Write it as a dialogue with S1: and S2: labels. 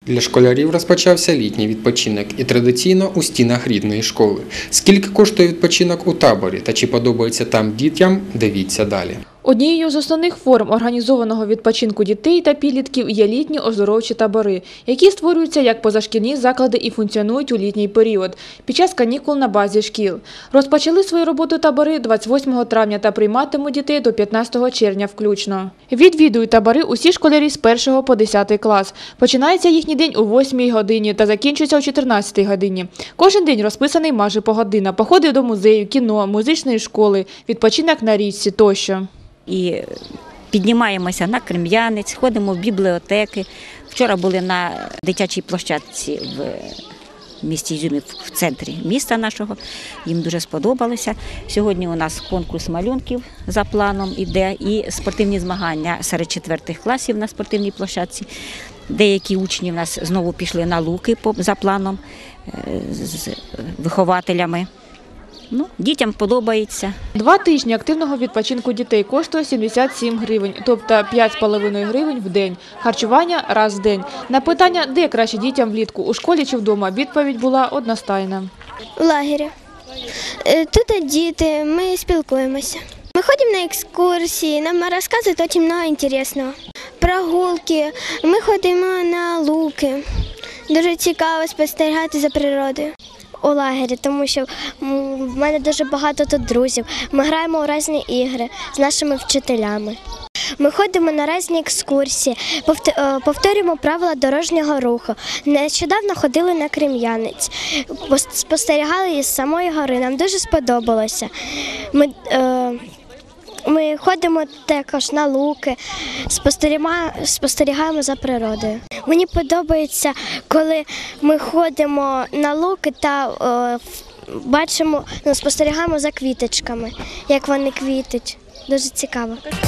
S1: Для школярів розпочався літній відпочинок і традиційно у стінах рідної школи. Скільки коштує відпочинок у таборі та чи подобається там дітям, дивіться далі.
S2: Однією з основних форм організованого відпочинку дітей та підлітків є літні оздоровчі табори, які створюються як позашкільні заклади і функціонують у літній період, під час канікул на базі шкіл. Розпочали свою роботу табори 28 травня та прийматимуть дітей до 15 червня включно. Відвідують табори усі школярі з 1 по 10 клас. Починається їхній день о 8 годині та закінчується о 14 годині. Кожен день розписаний майже по година. Походи до музею, кіно, музичної школи, відпочинок на річці тощо.
S3: І піднімаємося на Крем'янець, ходимо в бібліотеки. Вчора були на дитячій площадці в місті Ізюмі, в центрі міста нашого. Їм дуже сподобалося. Сьогодні у нас конкурс малюнків за планом іде і спортивні змагання серед 4 класів на спортивній площадці. Деякі учні в нас знову пішли на луки за планом з вихователями. Дітям подобається.
S2: 2 тижні активного відпочинку дітей коштує 77 гривень, тобто 5,5 гривень в день. Харчування – раз в день. На питання, де краще дітям влітку, у школі чи вдома, відповідь була одностайна.
S4: В лагері. Тут діти, ми спілкуємося. Ми ходимо на екскурсії, нам розказують дуже багато цікавого. Прогулки, ми ходимо на луки. Дуже цікаво спостерігати за природою. У лагері, тому що в мене дуже багато тут друзів. Ми граємо у різні ігри з нашими вчителями. Ми ходимо на різні екскурсії, повторюємо правила дорожнього руху. Нещодавно ходили на Крем'янець, спостерігали із самої гори, нам дуже сподобалося. Ми ходимо також на луки, спостерігаємо за природою. Мені подобається, коли ми ходимо на луки та спостерігаємо за квіточками, як вони квітуть. Дуже цікаво.